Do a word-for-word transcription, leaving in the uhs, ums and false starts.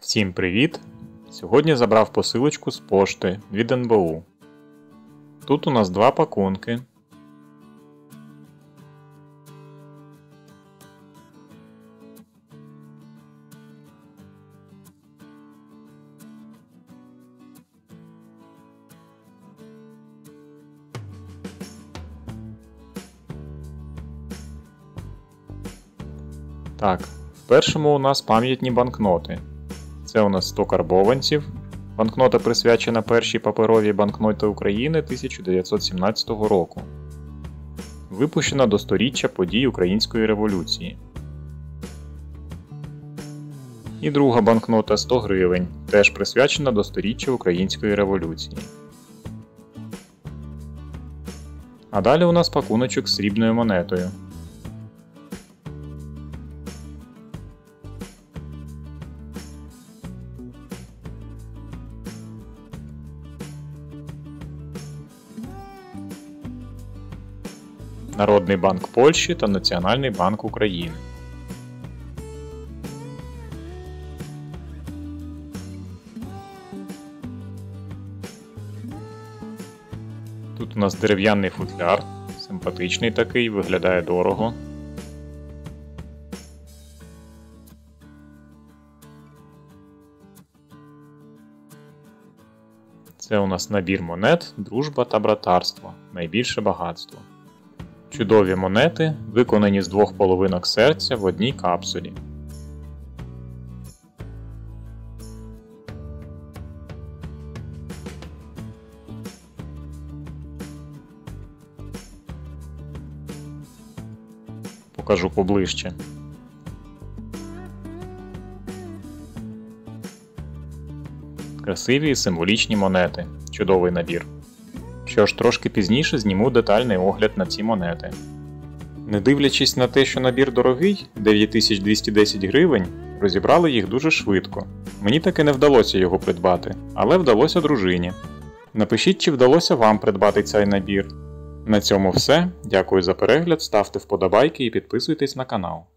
Всім привіт! Сьогодні забрав посилочку з пошти від ен бе у. Тут у нас два пакунки. Так, в першому у нас пам'ятні банкноти. Це у нас сто карбованців. Банкнота присвячена першій паперовій банкноті України тисяча дев'ятсот сімнадцятого року. Випущена до сторіччя подій Української революції. І друга банкнота сто гривень, теж присвячена до сторіччя Української революції. А далі у нас пакуночок з срібною монетою. Народний банк Польщі та Національний банк України. Тут у нас дерев'яний футляр, симпатичний такий, виглядає дорого. Це у нас набір монет «Дружба та братарство. Найбільше багатство». Чудові монети, виконані з двох половинок серця в одній капсулі. Покажу поближче. Красиві і символічні монети. Чудовий набір. Що ж, трошки пізніше зніму детальний огляд на ці монети. Не дивлячись на те, що набір дорогий, дев'ять тисяч двісті десять гривень, розібрали їх дуже швидко. Мені таки не вдалося його придбати, але вдалося дружині. Напишіть, чи вдалося вам придбати цей набір. На цьому все. Дякую за перегляд, ставте вподобайки і підписуйтесь на канал.